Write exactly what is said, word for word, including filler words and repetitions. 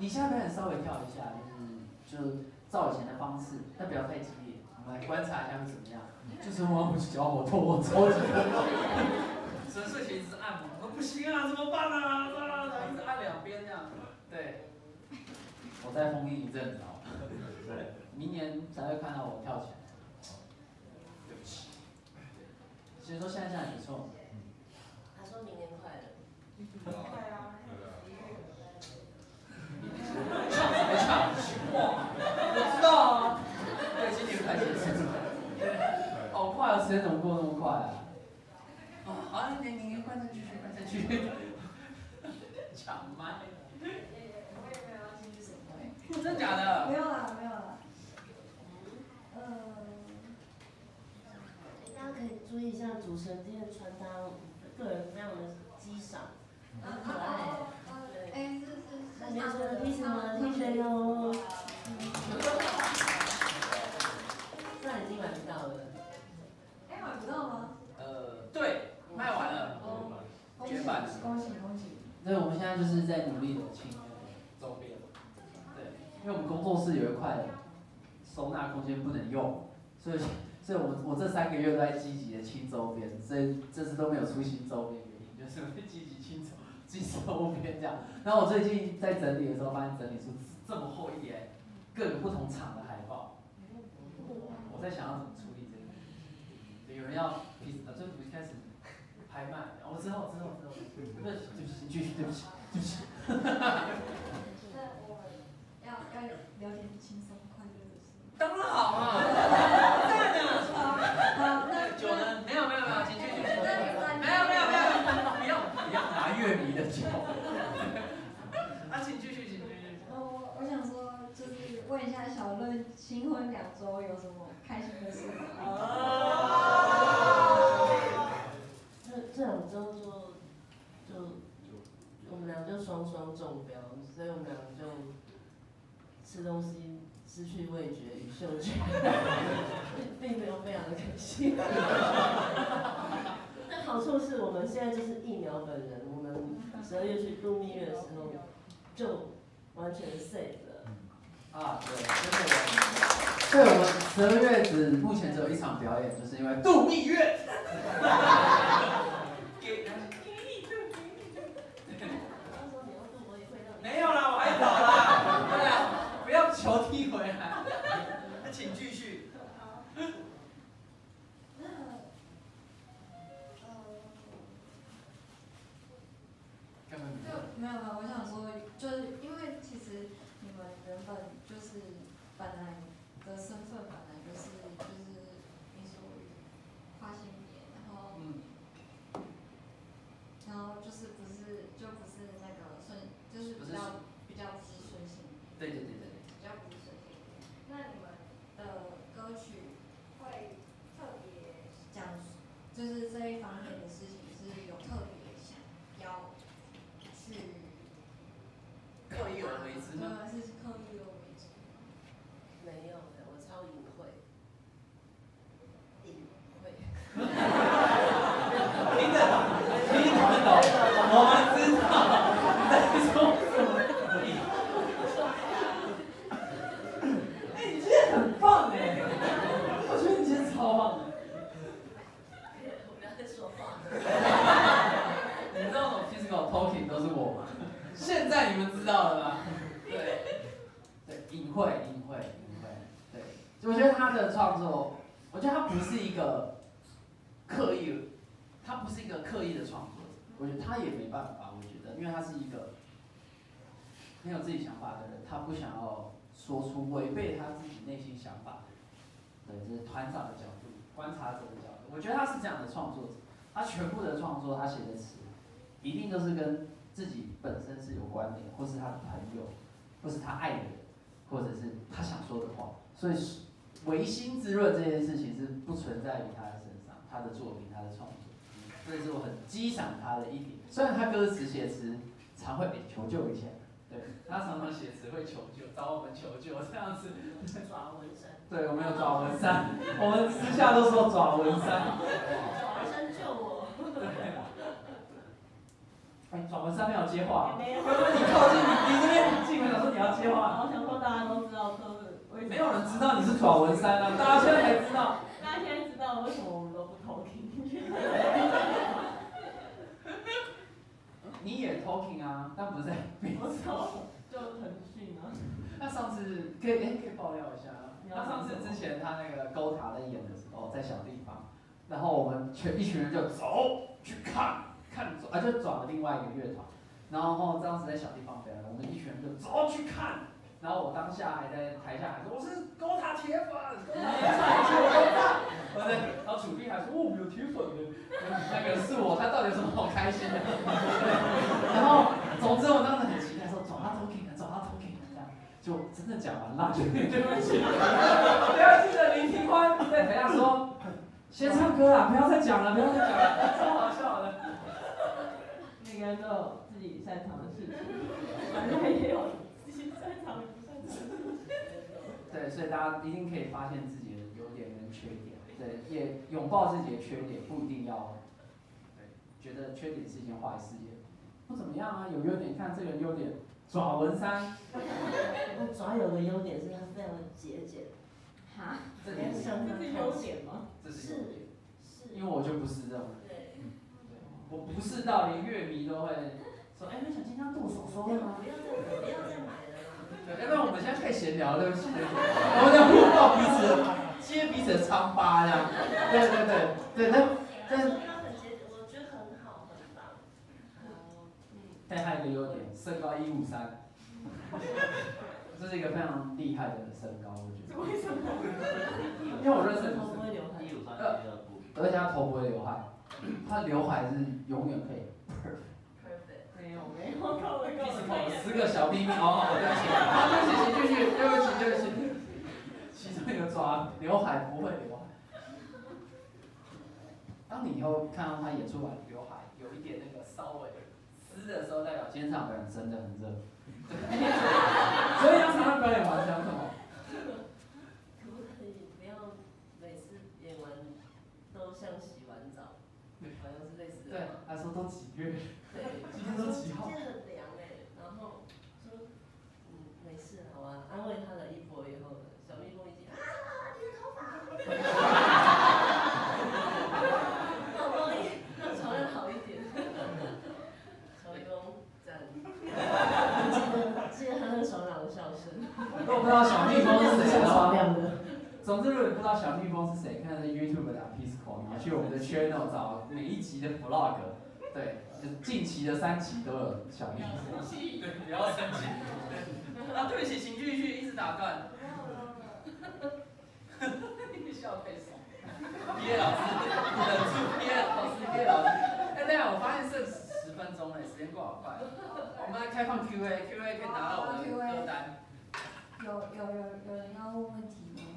你现在表演稍微跳一下，就是就照以前的方式，但不要太激烈。我们来观察一下会怎么样。就是我不脚我痛，我超级痛。纯粹其实是按摩，我说不行啊，怎么办啊？啊，一直按两边这样。对。我再封印一阵子哦。对。明年才会看到我跳起来。对不起。其实说现在这样也不错。 他说明年快乐。 快啊！ 唱什么唱？哇！我知道啊。对，今年开始是。对。好快啊！时间怎么过那么快啊？啊，好，明年快再继续，快再继续。抢麦。 我也没有要进去什么。 真假的？ 没有啦，没有啦。呃， 大家可以注意一下主持人今天的穿搭，个人非常的激赏，很可爱。对。 哎，是是是。 那没有什么 T 恤吗 ？T 恤哟。这已经买不到了。 哎，买不到吗？ 呃，对，卖完了。 哦。 绝版了。 恭喜恭喜。 所以我们现在就是在努力的清周边。对，因为我们工作室有一块收纳空间不能用，所以所以我们我这三个月都在积极的清周边，所以这次都没有出新周边，原因就是会积极清周清周边这样。然后我最近在整理的时候，发现整理出这么厚一叠各个不同厂的海报，我在想要怎么处理这个。对，有人要批，呃，就一开始拍卖，我之后之后之后，对不起对不起，继续对不起对不起。 那我们要要聊点轻松快乐的事。 当然好啊，赞啊！ 好，那酒呢？没有没有没有，请继续。没有没有没有，不要不要拿乐迷的酒。啊，请继续请继续。 我我想说，就是问一下小乐，新婚两周有什么开心的事吗？ 这这两周就就我们俩就双双中标，所以我们俩就吃东西失去味觉与嗅觉，并没有非常的开心。但好处是我们现在就是疫苗本人，我们十二月去度蜜月的时候就完全 safe 了。 啊，对，就是我，对我们十二月只目前只有一场表演，就是因为度蜜月。没有啦，我还早啦。对啊，不要球踢回来。那请继续。 那呃， 根本没有。 就没有没有，我想说，就是因为其实你们原本就是本来的身份本来就是就是民俗跨性别，然后嗯。 然后就是不是就不是那个顺，就是比较比较不是顺性别。 对对对对。 比较不是顺性别。那你们的歌曲会特别讲，就是这一方面的事情是有特别想要去刻意而为之吗？ 对，是刻意而为之。 没有的，我超隐晦。隐晦。 听得懂，听得懂，我们知道你在说什么。哎，你今天很棒哎，我觉得你今天超棒的。 不要再说话。 你知道那种 physical talking 都是我吗？现在你们知道了吗？对，对，隐晦，隐晦，隐晦，对。我觉得他的创作，我觉得他不是一个刻意，他不是一个刻意的创作者。我觉得他也没办法，我觉得，因为他是一个很有自己想法的人，他不想要说出违背他自己内心想法。对，这是团长的角度，观察者的角度。我觉得他是这样的创作者，他全部的创作，他写的词，一定都是跟自己本身是有关联，或是他的朋友，或是他爱的人，或者是他想说的话。所以唯心之论这件事情是不存在于他的身上，他的作品，他的创作。这是我很激赏他的一点。虽然他歌词写词常会、欸、求救一下，对，他常常写词会求救，找我们求救这样子。 爪纹山。 对，我们有爪纹山，我们私下都说爪纹山。 爪纹山救我。 哎，转文山没有接话， 没有。 你靠近你你这边很近，我想说你要接话。 我想说大家都知道都是为什么。 没有人知道你是转文山啊，大家现在才知道。 大家现在知道为什么我们都不 talking。 你也 talking 啊，但不是在面我操，就腾讯啊。 那上次可以哎、可以爆料一下啊。那上次之前他那个勾塔在演的时候，在小地方，然后我们全一群人就走去看，看走啊就转了另外一个乐团，然后当时在小地方表演，我们一群人就走去看，然后我当下还在台下喊说我是勾塔铁粉，勾塔铁粉，我在，然后楚碧还说哦有铁粉的，那个是我，他到底有什么好开心的？然后总之我当时很期待说走他 talking 了，走他 talking 了这样。就真的讲完了，就对不起。不要记得林庭欢在台下说，先唱歌啦，不要再讲了，不要再讲了，超好笑的。 每个人都有自己擅长的事情，反正也有自己擅长与不擅长的事情。 对，所以大家一定可以发现自己的优点跟缺点，对，也拥抱自己的缺点，不一定要，对，觉得缺点是一件坏事也不怎么样啊，有优点，看这个优点。爪文山， 我爪有个优点是它非常的节俭。 哈？ 这连上这是优点吗？ 这是优点， 是。 因为我就不是这种人。 对。 我不是到连乐迷都会说，哎、欸，那小金刚剁手收了吗？ 不要再不要再买了。 对，要不然我们现在太闲聊了，对不起，对不起，我们在互爆彼此的，揭彼此的疮疤这样。对对对对，但但是。 我觉得很好，很棒。 但还有一个优点，身高一五三，这是一个非常厉害的身高，我觉得。 为什么？ 因为我认识头不会流汗。 一五三第二部。 而且他头不会流汗，他刘海是永远可以 perfect。 没有没有，看我看十个小秘密哦，对不起，啊，对不起，请继续，对不起，对不起。其中一个抓刘海不会刘海。当你以后看到他演出完刘海有一点那个稍微湿的时候，代表今天这场表演真的很热。所以要常常表演完讲什么？ 可不可以不要每次演完都像洗完澡，好像是类似的。 对，他说都几月？ 对， 今天都几号？ 今天很凉哎，然后说嗯没事好啊，安慰他了一波以后，小蜜蜂已经啊你的头发。好不容易让床单好一点。小蜜蜂赞。记得记得他那个爽朗的笑声。 如果不知道小蜜蜂是谁的话， 的。 总之如果你不知道小蜜蜂是谁，看在 YouTube 打 Pisco， 你去我们的 channel 找每一集的 vlog， 对，就近期的三集都有小蜜蜂。对，不要生气。啊，对不起，请继续，一直打断。笑太爽。毕业老师，忍住，毕业老师，毕业老师。哎，对啊，我发现剩十分钟了，时间过好快。我们来开放 Q A，Q A 可以拿到我的歌单。 有有有有人要问问题吗？